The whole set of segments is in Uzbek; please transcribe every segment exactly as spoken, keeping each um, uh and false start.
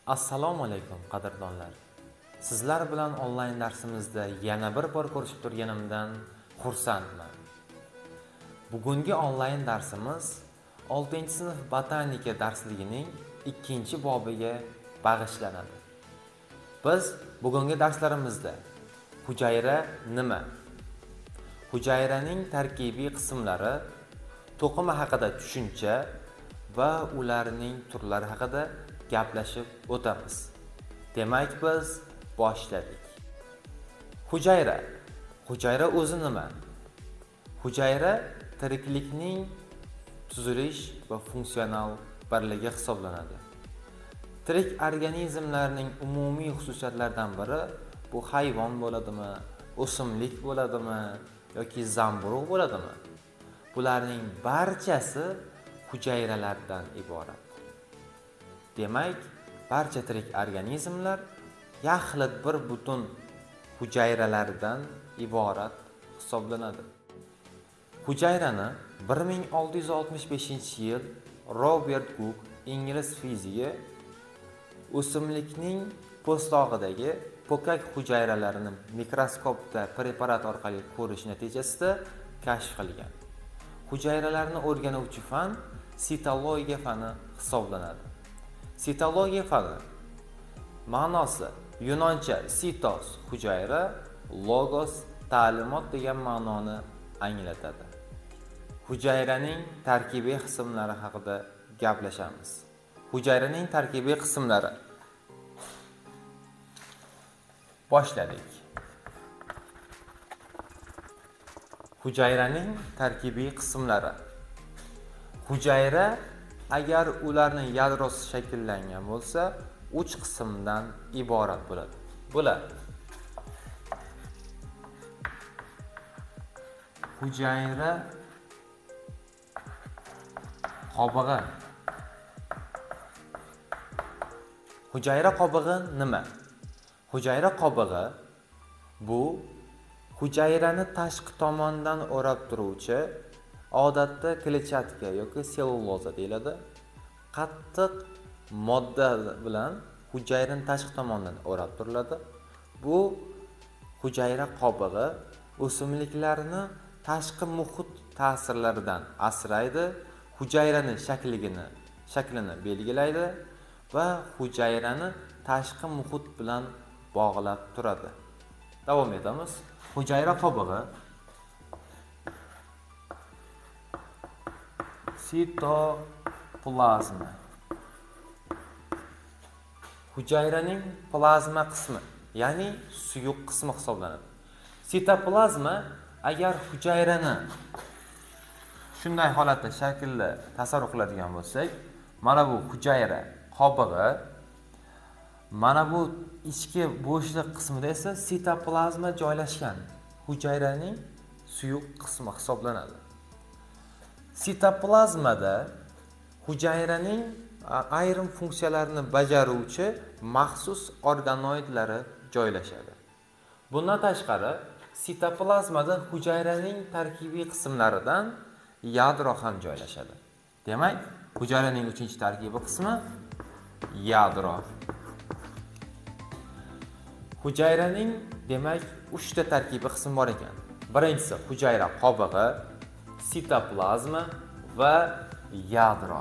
Assalomu alaykum qadrdonlar. Sizlar bilan onlayn darsimizda yana bir bor ko'rishib turganimdan xursandman. Bugungi onlayn darsimiz oltinchi sinf botanika darsligining ikkinchi bobiga bag'ishlanadi. Biz bugungi darslarimizda hujayra nima, hujayraning tarkibiy qismlari, to'qima haqida tushuncha va ularning turlari haqida gaplashib o'tamiz. Demak, biz boshladik. Hujayra. Hujayra o'zi nima? Hujayra tiriklikning tuzilish va funksional birligi hisoblanadi. Tirik organizmlarning umumiy xususiyatlaridan biri bu hayvon bo'ladimi, o'simlik bo'ladimi yoki zamburug' bo'ladimi? Bularning barchasi hujayralardan iborat. Demak, barcha tirik organizmlar yaxlit bir butun hujayralardan iborat hisoblanadi. Hujayrani bir ming olti yuz oltmish beshinchi yil Robert Cook, ingliz fiziki, o'simlikning po'stlog'idagi po'kak hujayralarini mikroskopda preparat orqali ko'rish natijasida kashf qilgan. Hujayralarni o'rganuvchi fan sitologiya fani hisoblanadi. Sitologiya fani ma'nosi yunoncha sitos hujayra, logos ta'limot degan ma'noni anglatadi. Hujayraning tarkibiy qismlari haqida gaplashamiz. Hujayraning tarkibiy qismlari. Boshladik. Hujayraning tarkibiy qismlari. Hujayra agar ularning yadrosi shakllangan bo'lsa, uch qismdan iborat bo'ladi. Bular: hujayra qobig'i. Hujayra qobig'i nima? Hujayra qobig'i bu hujayrani tashqi tomondan o'rab turuvchi, odatda kletchatka yoki selluloza deyiladi, qattiq modda bilan hujayraning tashqi tomonidan o'rab turiladi. Bu hujayra qobig'i o'simliklarni tashqi muhit ta'sirlaridan asraydi, hujayraning shakligini, shaklini belgilaydi va hujayrani tashqi muhit bilan bog'lab turadi. Davom etamiz. Hujayra qobig'i sitoplazma. Hujayraning plazma qismi, ya'ni suyuq qismi hisoblanadi. Sitoplazma agar hujayrani shunday holatda shaklda tasavvur qiladigan bo'lsak, mana bu hujayra qobig'i, mana bu ichki bo'shliq qismida esa sitoplazma joylashgan hujayraning suyuq qismi hisoblanadi. Sitoplazmada hujayraning ayrim funksiyalarini bajaruvchi maxsus organoidlari joylashadi. Bundan tashqari, sitoplazmada hujayraning tarkibiy qismlaridan yadro ham joylashadi. Demak, hujayraning uchinchi tarkibiy qismi yadro. Hujayraning demak uchta tarkibiy qismi bor ekan. Birinchisi hujayra qobig'i, sitoplazma va yadro.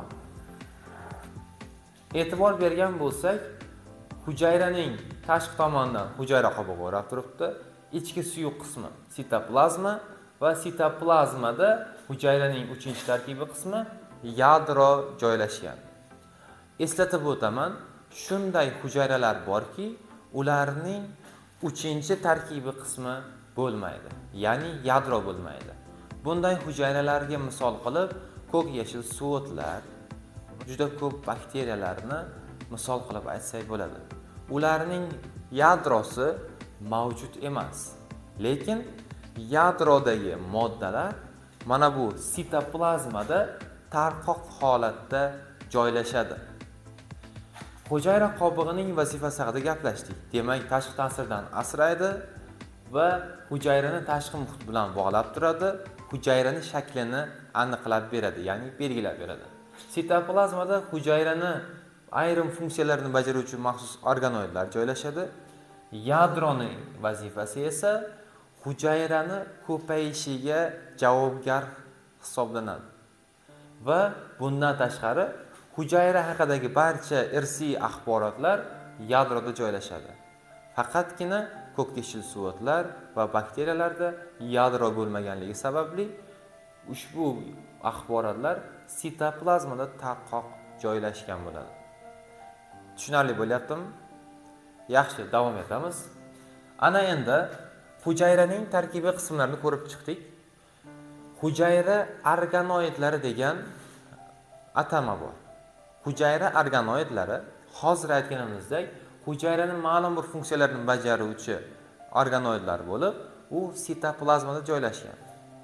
E'tibor bergan bo'lsak, hujayraning tashqi tomonidan hujayra qobig'i o'rab turibdi, ichki suyuq qismi sitoplazma va sitoplazmada hujayraning uchinchi tarkibiy qismi yadro joylashgan. Eslatib o'taman, shunday hujayralar borki, ularning uchinchi tarkibiy qismi bo'lmaydi, ya'ni yadro bo'lmaydi. Bunday hujayralarga misol qilib ko'k yashil suvotlar, juda ko'p bakteriyalarni misol qilib aytsak bo'ladi. Ularning yadrosi mavjud emas, lekin yadrodagi moddalar mana bu sitoplazmada tarqoq holatda joylashadi. Hujayra qobig'ining vazifasi haqida gaplashdik. Demak, tashqi ta'sirdan asraydi va hujayrani tashqi muhit bilan bog'lab turadi, hujayrani shaklini aniqlab beradi, ya'ni belgilab beradi. Sitoplazmada hujayrani ayrim funksiyalarni bajaruvchi maxsus organoidlar joylashadi. Yadroning vazifasi esa hujayrani ko'payishiga javobgar hisoblanadi. Va bundan tashqari hujayra haqidagi barcha irsiy axborotlar yadroda joylashadi. Faqatgina ko'kteshil suvo'tlar va bakteriyalarda yadro bo'lmaganligi sababli ushbu axborotlar sitoplazmada tarqoq joylashgan bo'ladi. Tushunarli bo'lyaptimi? Yaxshi, davom etamiz. Ana endi hujayraning tarkibiy qismlarini ko'rib chiqdik. Hujayra organoidlari degan atama bor. Hujayra organoidlari hozir aytganimizdek hujayraning ma'lum bir funksiyalarini bajaruvchi organoidlar bo'lib, u sitoplazmada joylashgan.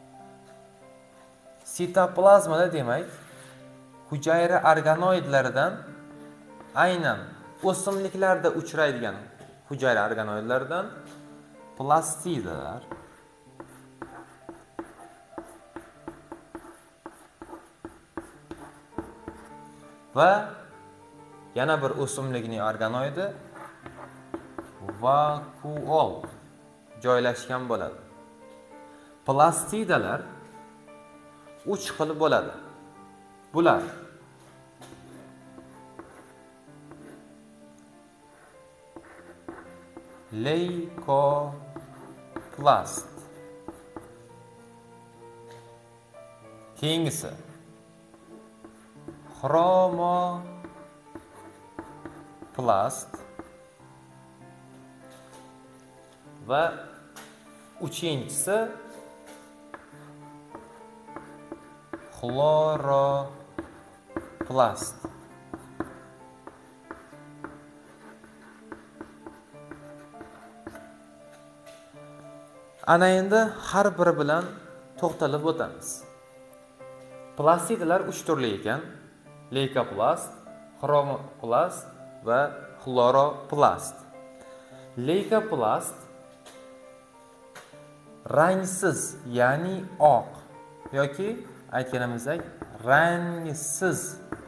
Sitoplazmada demak, hujayra organoidlaridan aynan o'simliklarda uchraydigan hujayra organoidlaridan plastidalar va yana bir o'simlikning organoidi vakuol joylashgan bo'ladi. Plastidalar uch xil bo'ladi. Bular leykoplast, keyingisi xromoplast va uchinchisi xloroplast. Ana endi har biri bilan to'xtalib o'tamiz. Plastidalar uch turli ekan: leykoplast, xromoplast va xloroplast. Leykoplast rangsiz, ya'ni oq yoki aytganimizdek rangsiz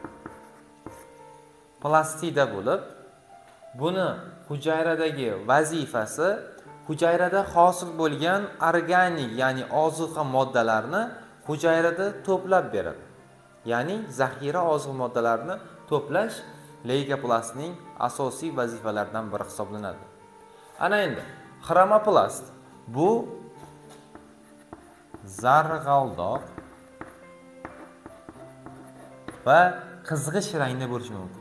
plastida bo'lib, buni hujayradagi vazifasi hujayrada hosil bo'lgan organik, ya'ni ozuqa moddalarni hujayrada to'plab beradi. Ya'ni zaxira ozuqa moddalarini to'plash leykoplastning asosiy vazifalaridan biri hisoblanadi. Ana endi xromoplast bu zarg'aldoq va qizg'ish rangda bo'lishi mumkin.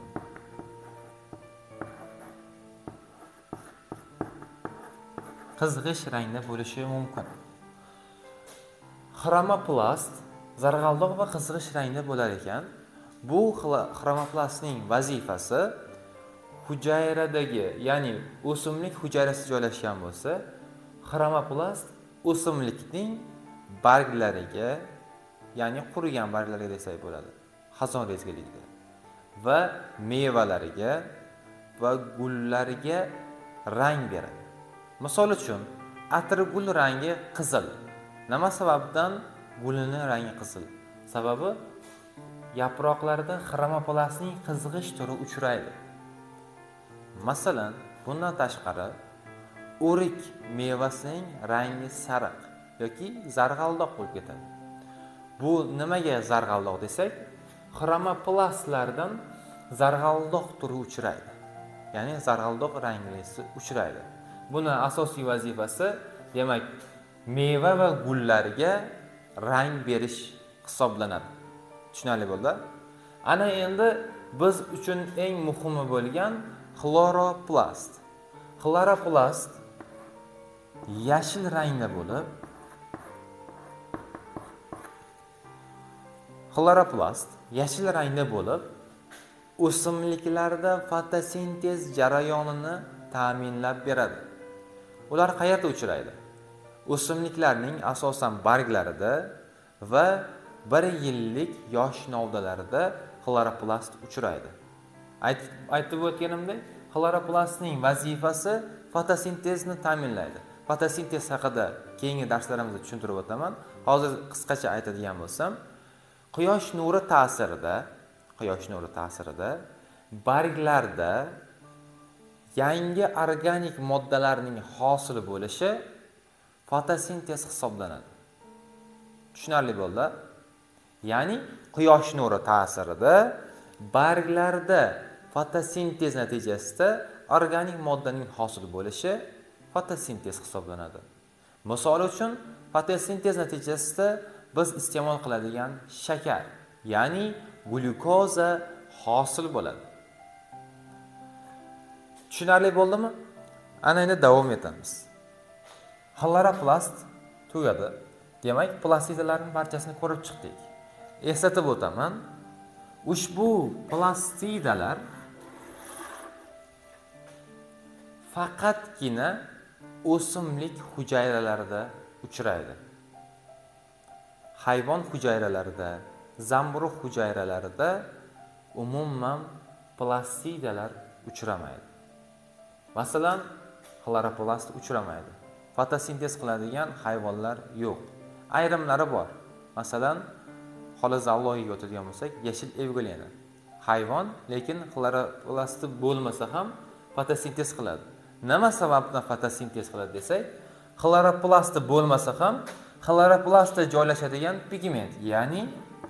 Qizg'ish rangda bo'lishi mumkin. Xromoplast zarg'aldoq va qizg'ish rangda bo'lar ekan. Bu xromoplastning vazifasi hujayradagi, ya'ni o'simlik hujayrasi joylashgan bo'lsa, xromoplast o'simlikning barglariga, ya'ni qurigan barglariga desak bo'ladi, xazon rezgiligida va mevalariga va gullariga rang beradi. Misol uchun, atirgul rangi qizil. Nima sababdan gulining rangi qizil? Sababi yaproqlarda xromoplastning qizg'ish turi uchraydi. Masalan, bundan tashqari o'rik mevasining rangi sariq yoki zarg'aldoq bo'lib ketadi. Bu nimaga zarg'aldoq desak, xromoplastlardan zarg'aldoq turi uchraydi. Ya'ni zarg'aldoq ranglisi uchraydi. Buni asosiy vazifasi demak meva va gullarga rang berish hisoblanadi. Tushunarli bo'ldi? Ana endi biz uchun eng muhimi bo'lgan xloroplast. Xloroplast yashil rangda bo'lib, xloroplast yashil rangda bo'lib, o'simliklarda fotosintez jarayonini ta'minlab beradi. Ular qayerda uchraydi? O'simliklarning asosan barglarida va bir yillik yosh novdalarida xloroplast uchraydi. Aytib o'tganimdek, xloroplastning vazifasi fotosintezni ta'minlaydi. Fotosintez haqida keyingi darslarimizda tushuntirib o'taman. Hozir qisqacha aytadigan bo'lsam, quyosh nuri ta'sirida, quyosh nuri ta'sirida barglarda yangi organik moddalarning hosili bo'lishi fotosintez hisoblanadi. Tushunarli bo'ldi? Ya'ni quyosh nuri ta'sirida barglarda fotosintez natijasida organik moddaning hosili bo'lishi fotosintez hisoblanadi. Misol uchun, fotosintez natijasida biz iste'mol qiladigan shakar, ya'ni glyukoza hosil bo'ladi. Tushunarli bo'ldimi? Ana endi davom etamiz. Xloroplast tugadi. Demak, plastidalarning barchasini ko'rib chiqdik. Eslatib o'taman, ushbu plastidalar faqatgina o'simlik hujayralarida uchraydi. Hayvon hujayralarida, zamburug' hujayralarida umuman plastidalar uchramaydi. Masalan, xloroplast uchramaydi. Fotosintez qiladigan hayvonlar yo'q. Ayrimlari bor. Masalan, xolozallogiga o'tadigan bo'lsak, yashil evgulena. Hayvon, lekin xloroplast bo'lmasa ham fotosintez qiladi. Nima sababdan fotosintez qiladi desak, xloroplast bo'lmasa ham xloroplastda joylashadigan pigment, ya'ni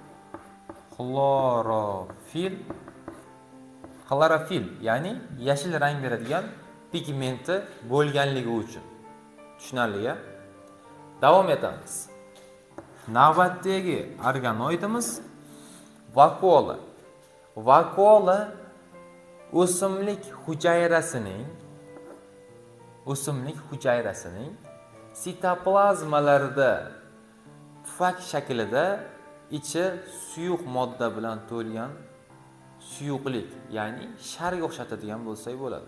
xlorofil, xlorofil, ya'ni yashil rang beradigan pigmenti bo'lganligi uchun. Tushunarli-a? Davom etamiz. Navbatdagi organoidimiz vakuola. Vakuola o'simlik hujayrasining o'simlik hujayrasining sitoplazmalarida pufak shaklida ichi suyuq modda bilan to'lgan suyuqlik, ya'ni sharga o'xshatadigan bo'lsak bo'ladi.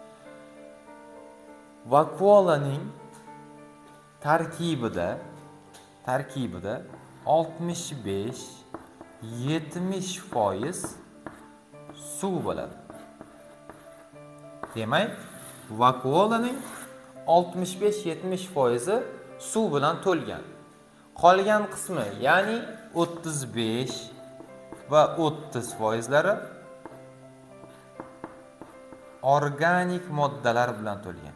Vakuolaning tarkibida tarkibida oltmish besh yetmish foiz suv bo'ladi. Demak, vakuolaning oltmish besh yetmish foizi suv bilan to'lgan. Qolgan qismi, ya'ni o'ttiz besh va o'ttiz foizlari organik moddalar bilan to'lgan.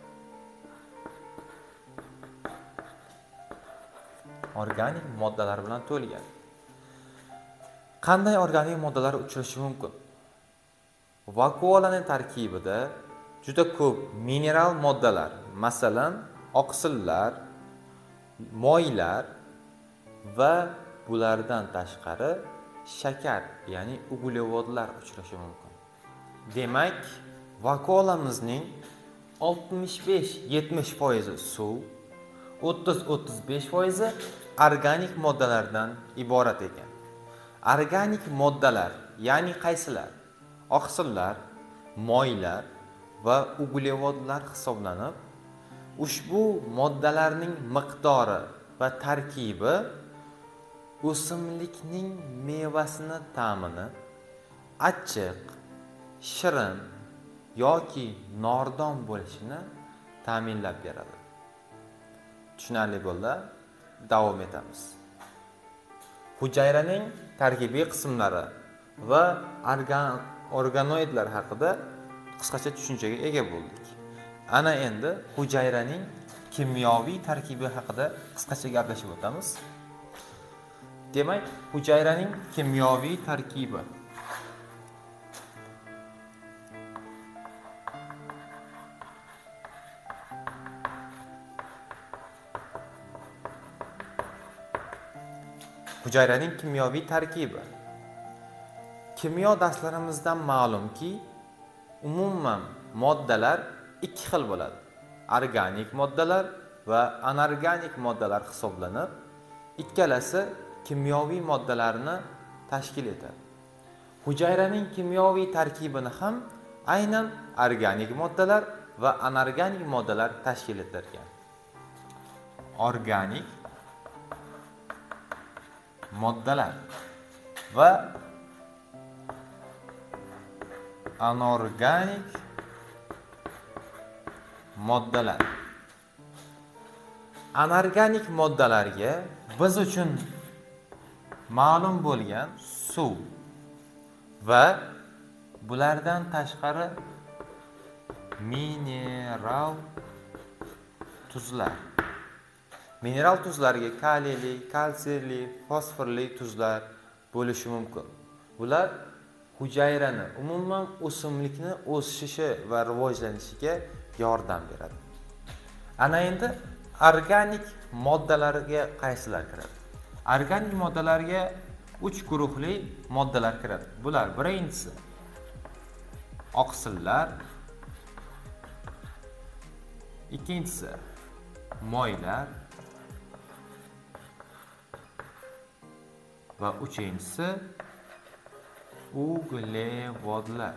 Organik moddalar bilan to'lgan. Qanday organik moddalar uchrashi mumkin? Vakuolaning tarkibida juda ko'p mineral moddalar, masalan, oqsillar, moylar va bulardan tashqari shakar, ya'ni uglevodlar uchrashi mumkin. Demak, vakuolamizning oltmish besh yetmish foizi suv, o'ttiz o'ttiz besh foizi organik moddalardan iborat ekan. Organik moddalar, ya'ni qaysilar? Oqsillar, moylar va uglevodlar hisoblanib, ushbu moddalarning miqdori va tarkibi o'simlikning mevasini ta'mini achchiq, shirin yoki nordon bo'lishini ta'minlab beradi. Tushunarli bo'ldi? Davom etamiz. Hujayraning tarkibiy qismlari va organ organoidlar haqida qisqacha tushunchaga ega bo'ldik. Ana endi hujayraning kimyoviy tarkibi haqida qisqacha gaplashib o'tamiz. Demak, hujayraning kimyoviy tarkibi. Hujayraning kimyoviy tarkibi. Kimyo darslarimizdan ma'lumki, umuman moddalar ikki xil bo'ladi. Organik moddalar va anorganik moddalar hisoblanib, ikkalasi kimyoviy moddalarni tashkil etadi. Hujayraning kimyoviy tarkibini ham aynan organik moddalar va anorganik moddalar tashkil etarkan. Organik moddalar va anorganik moddalar. Anorganik moddalarga biz uchun ma'lum bo'lgan suv va bulardan tashqari mineral tuzlar. Mineral tuzlarga kaliyli, kalsiyli, fosforli tuzlar bo'lishi mumkin. Bular hujayrani, umuman o'simlikni o'sishi va rivojlanishiga yordam beradi. Ana endi organik moddalarga qaysilar kiradi? Organik moddalarga uch guruhli moddalar kiradi. Bular birinchisi oqsillar, ikkinchisi moylar va uchinchisi uglevodlar.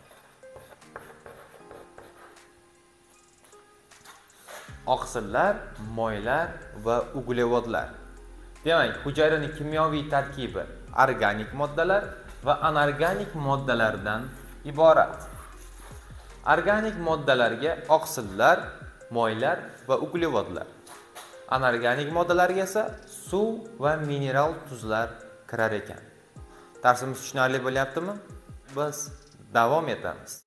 Oqsillar, moylar va uglevodlar. Demak, hujayraning kimyoviy tarkibi organik moddalar va anorganik moddalardan iborat. Organik moddalarga oqsillar, moylar va uglevodlar. Anorganik moddalarga esa suv va mineral tuzlar kirar ekan. Darsimiz tushunarli bo'lyaptimi? Biz davom etamiz.